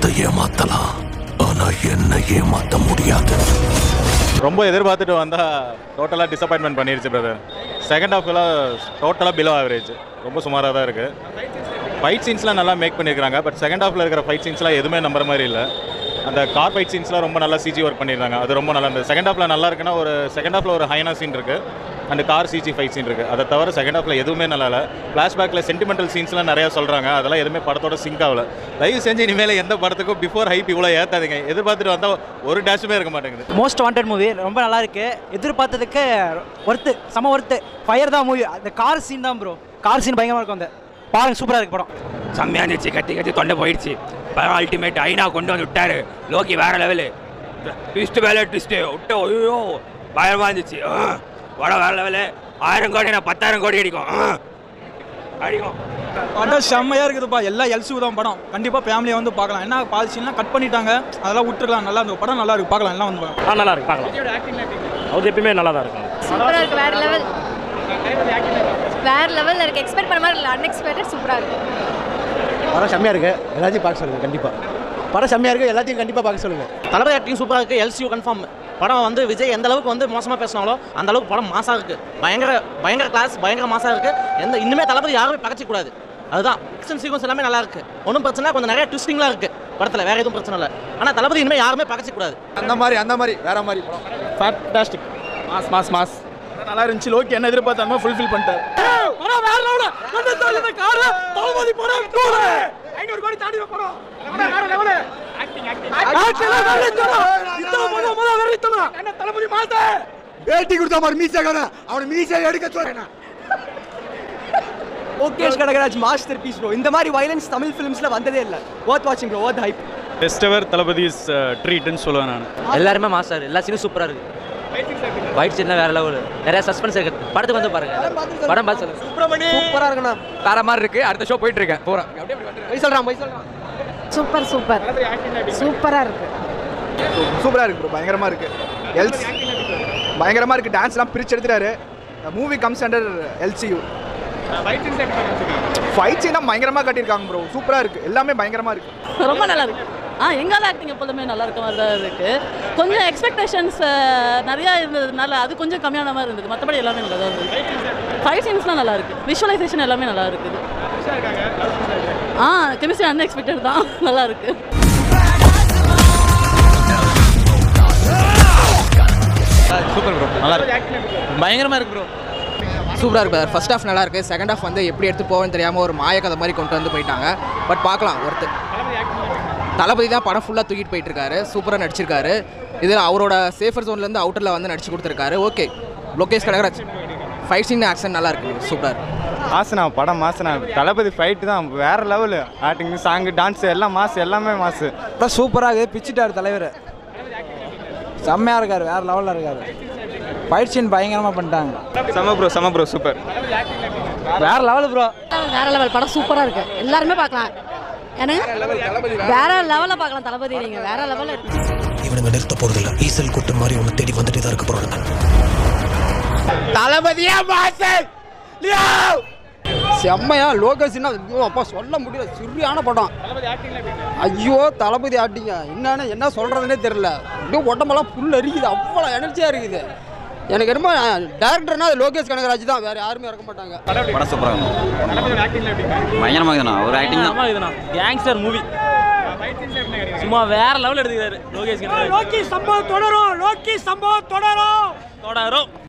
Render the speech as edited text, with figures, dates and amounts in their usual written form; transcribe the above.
உலகத்தை ஏமாத்தலாம், ஆனா என்ன ஏமாத்த முடியாது. ரொம்ப எதிர்பார்த்துட்டு வந்தால் டோட்டலாக டிசப்பாயின்மெண்ட் பண்ணிடுச்சு பிரதர். செகண்ட் ஹாஃப்லாம் டோட்டலாக பிலோ ஆவரேஜ், ரொம்ப சுமாராக தான் இருக்குது. ஃபைட் சீன்ஸ்லாம் நல்லா மேக் பண்ணியிருக்காங்க. பட் செகண்ட் ஹாஃபில் இருக்கிற ஃபைட் சீன்ஸ்லாம் எதுவுமே நம்புற மாதிரி இல்லை. அந்த கார் ஃபைட் சீன்ஸ்லாம் ரொம்ப நல்லா சிஜி ஒர்க் பண்ணியிருந்தாங்க. அது ரொம்ப நல்லா இருந்தது. செகண்ட் ஹாஃபில் நல்லா இருக்குன்னா ஒரு செகண்ட் ஹாஃபில் ஒரு ஹைனா சீன் இருக்குது, and car CG fight scene இருக்குது. அதை தவிர செகண்ட் ஹாஃபில் எதுவுமே நல்லா இல்லை. ஃப்ளாஷ்பேக்கில் சென்டிமெண்டல் சீன்ஸ்லாம் நிறையா சொல்கிறாங்க, அதெல்லாம் எதுவுமே படத்தோட சிங்க் ஆகல. தயவு செஞ்சு இனிமேல் எந்த படத்துக்கும் பிஃபோர் ஹைப் இவ்வளோ ஏற்றாதீங்க. எதிர்பார்த்துட்டு வந்தால் ஒரு டேஷுமே இருக்க மாட்டேங்குது. மோஸ்ட் வாண்டட் மூவி ரொம்ப நல்லா இருக்கு. எதிர்பார்த்ததுக்கு ஒர்த்து, செம ஒர்த்து. ஃபயர் தான் மூவி. அந்த கார் சீன் தான் ப்ரோ, கார் சீன் பயங்கரமாக இருக்கும். அந்த பாருங்க, சூப்பராக இருக்கு படம். செம்மையாக இருந்துச்சு. கட்டி கட்டி தொண்டை போயிடுச்சு. அல்டிமேட் ஐநா கொண்டு வந்து விட்டாரு. லோக்கி வேற லெவலு, ட்விஸ்ட் மேலே ட்விஸ்ட்டு விட்டு ஐயோ பயமாக இருந்துச்சு. படம் வேற லெவலு. 1000 கோடி 10,000 கோடி அடிக்கும் அடிக்கும். படம் செம்மையாக இருக்குதுப்பா. எல்லாம் எல்சி தான் படம். கண்டிப்பாக ஃபேமிலியை வந்து பார்க்கலாம். என்ன பாலிசிலாம் கட் பண்ணிட்டாங்க, அதெல்லாம் விட்டுருக்கலாம். நல்லா இந்த படம் நல்லா இருக்கு, பார்க்கலாம். எல்லாம் வந்து நல்லா இருக்கு, பார்க்கலாம். அவர் எப்பயுமே நல்லா தான் இருக்கும். சூப்பராக இருக்கு, வேற லெவல். வேற லெவலில் இருக்கு. எக்ஸ்பெக்ட் பண்ண மாதிரி இல்லை, அன்எக்ஸ்பெக்டட். சூப்பராக இருக்கு. படம் செம்மையாக இருக்கு, எல்லாத்தையும் பார்க்க சொல்லுங்கள். கண்டிப்பாக படம் செம்மையாக இருக்குது, எல்லாத்தையும் கண்டிப்பாக பார்க்க சொல்லுங்கள். தளபதி ஆக்டிங் சூப்பராக இருக்குது. LCU confirm. படம் வந்து விஜய் எந்த அளவுக்கு வந்து மோசமாக பேசினாலோ அந்த அளவுக்கு படம் மாசாக இருக்குது. பயங்கர கிளாஸ், பயங்கர மாசாக இருக்குது. இன்னுமே தளபதி யாருமே பகச்சிக்கூடாது. அதுதான் ஆக்ஷன் சீக்வன்ஸ் எல்லாமே நல்லா இருக்குது. ஒன்றும் பிரச்சனை, கொஞ்சம் நிறைய ட்விஸ்டிங்லாம் இருக்குது படத்தில், வேறு எதுவும் பிரச்சனை இல்லை. ஆனால் தளபதி இனிமேல் யாருமே பகச்சிக்கூடாது. அந்த மாதிரி வேற மாதிரி படம். ஃபேண்டாஸ்டிக், மாஸ் நல்லா இருந்துச்சு. லோக்கி என்ன எதிர்பார்த்தாமோ ஃபுல்ஃபில் பண்ணிட்டார். பேட்டி கொடுத்தா மாதிரி மீசைக்கான அவனை மீசை எடுக்க சொல்றேன். Lokesh Kanagaraj masterpiece bro. இந்த மாதிரி வயலன்ஸ் தமிழ் ஃபிலிம்ஸ்ல வந்ததே இல்லை. வொர்த் வாட்சிங் bro, worth hype. Best ever Thalapathy is ட்ரீட்னு சொல்லுவேன் நான். எல்லாருமே மாஸ்டர், எல்லா சீனும் சூப்பராக இருக்கு. ஃபைட் சீன்லாம் வேற லெவல், நிறைய சஸ்பென்ஸ் இருக்கு. படத்துக்கு வந்து பாருங்க, படம் பார்த்து சொல்லுங்க. சூப்பரா இருக்குண்ணா, வேற மாதிரி இருக்கு. அடுத்த ஷோ போயிட்டு இருக்கேன், போறேன். போய் சொல்றான். சூப்பர் சூப்பராக இருக்கு. சூப்பராக இருக்கு ப்ரோ, பயங்கரமாக இருக்கு. பயங்கரமாக இருக்கு. டான்ஸ்லாம் பிரிச்சு எடுத்துட்டாரு. Movie comes under LCU. Fight சீன்லாம் பயங்கரமாக கட்டியிருக்காங்க ப்ரோ. சூப்பராக இருக்கு, எல்லாமே பயங்கரமாக இருக்கு. ரொம்ப நல்லா இருக்கு. எங்கால ஆக்டிங் எப்போதுமே நல்லா இருக்க மாதிரி தான் இருக்குது. கொஞ்சம் எக்ஸ்பெக்டேஷன்ஸ் நிறையா இருந்ததுனால அது கொஞ்சம் கம்மியான மாதிரி இருந்தது. மற்றபடி எல்லாமே நல்லா தான் இருந்தது. ஃபைட் சீன்ஸ்லாம் நல்லா இருக்குது. விஷுவலைசேஷன் எல்லாமே நல்லா இருக்குது. கெமிஸ்ட்ரி அன்எக்ஸ்பெக்டட் தான், நல்லா இருக்குது. சூப்பர் ப்ரோ, நல்லா இருக்கு. பயங்கரமாக இருக்கு ப்ரோ. சூப்பராக இருக்கு. ஃபர்ஸ்ட் ஹாஃப் நல்லா இருக்குது. செகண்ட் ஹாஃப் வந்து எப்படி எடுத்து போவேன்னு தெரியாமல் ஒரு மாயக்கதை மாதிரி கொண்டு வந்து போயிட்டாங்க. பட் பார்க்கலாம், ஒருத்தர் தளபதி தான் படம் ஃபுல்லாக தூக்கிட்டு போயிட்டுருக்காரு. சூப்பராக நடிச்சிருக்காரு. இதில் அவரோட சேஃபர் ஜோன்லேருந்து அவுட்டரில் வந்து நடிச்சு கொடுத்துருக்காரு. Okay, Lokesh Kanagaraj fight scene action நல்லா இருக்கு, சூப்பர். மாசுனா படம் மாசுனா. தளபதி ஃபைட்டு தான் வேற லெவலு. ஆக்டிங், சாங்கு, டான்ஸு எல்லாம் மாசு, எல்லாமே மாசு. அப்புறம் சூப்பராக இருக்குது. பிச்சுட்டார் தலைவர், செம்மையாக இருக்கார், வேறு லெவலில் இருக்கார். ஃபைட் சீன் பயங்கரமாக பண்ணிட்டாங்க. செம ப்ரோ சூப்பர், வேறு லெவல் ப்ரோ. வேற லெவல் படம், சூப்பராக இருக்கு. எல்லாருமே பார்க்கலாம். எனக்கு வேற லெவலில் பார்க்கலாம். தளபதி நீங்க வேற லெவலில் இருக்கு. இவனுங்க நிறுத்த போறதில்ல. ஈசல் கூட்டம் மாதிரி உன்னை தேடி வந்துட்டு தான் இருக்க போறாங்க. தளபதியா மாசன் செம்மையா. லோகேஷ்னா அப்பா சொல்ல முடியல, சரியான படம். ஐயோ தளபதி ஆக்டிங்க என்ன சொல்றதுன்னே தெரியல. அப்படியே உடம்பெல்லாம் புல் அரிக்குது, அவ்வளோ எனர்ஜியா இருக்குது. எனக்கு என்னமோ டேரக்டர்னா அது லோகேஷ் கனகராஜ் தான், வேற யாருமே இறக்க மாட்டாங்க. படம் சூப்பராக பயங்கரமாக இதுண்ணா, ஒரு ஆக்டிங் தான். இதுண்ணா கேங்ஸ்டர் மூவி சும்மா வேற லெவல் எடுத்துக்கிறாரு லோகேஷ். லோக்கி சம்பவம் தொடரும்.